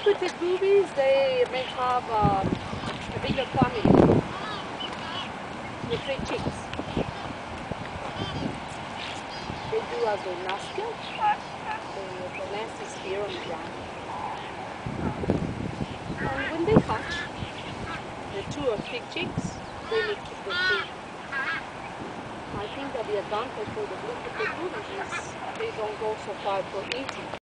Blue-footed boobies, they may have a bigger family with 3 chicks. They do as their nesting. The nest is here on the ground. And when they hatch, the 2 or 3 chicks, they may keep the 3. I think that the advantage for the blue-footed boobies is they don't go so far for eating.